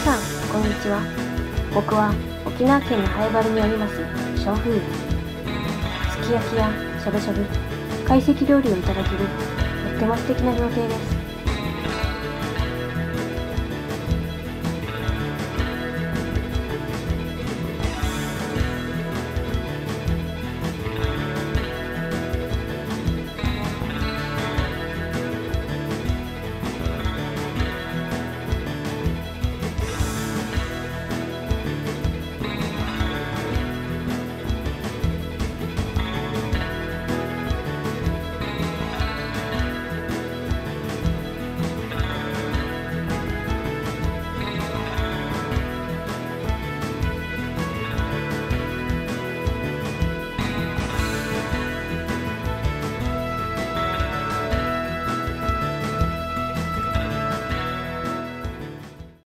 さん、こんにちは。僕は沖縄県の南風原にあります小風。すき焼きやしゃぶしゃぶ、懐石料理をいただけるとっても素敵な料亭です。